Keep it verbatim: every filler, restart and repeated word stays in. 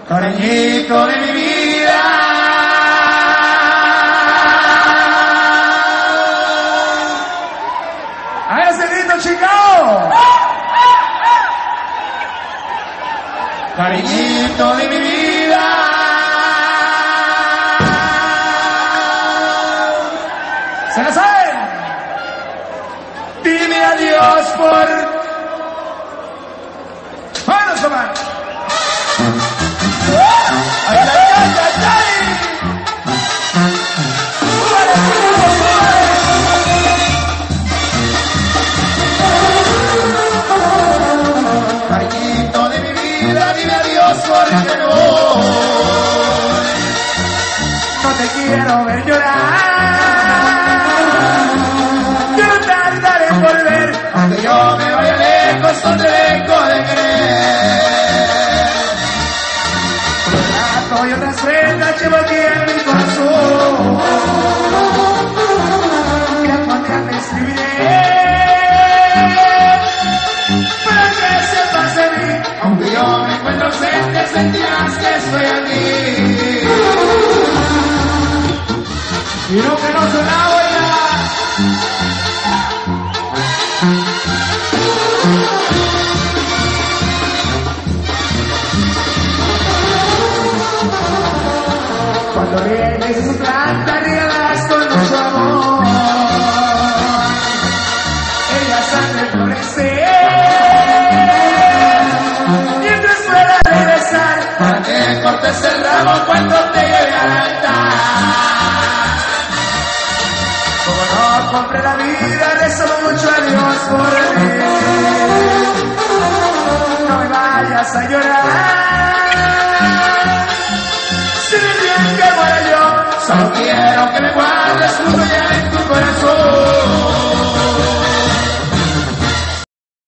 cariñito de mi vida. A ese grito, Chicago. Cariñito de mi vida. ¿Se la saben? Dime adiós por... ¡Vámonos, Omar! ¡Ay, ay, ay, ay, ay! Cariñito de mi vida, dime adiós porque no. No te quiero ver llorar. Volver, aunque yo me vaya lejos, no te dejo de querer. Un rato y otras prendas llevo aquí en mi corazón. Y algún día te escribiré para que sepas de mí. Aunque yo me encuentro ausente, sentirás que estoy aquí. Y no que no sonaba ya. Cuando vienes su planta regalas con mucho amor, ellas han de florecer mientras pueda regresar para que cortes el ramo cuando te lleve al altar. Como no compré la vida, rezo mucho a Dios por mí. No me vayas a llorar. Si me bien que muera yo, solo quiero que me guardes justo ya en tu corazón.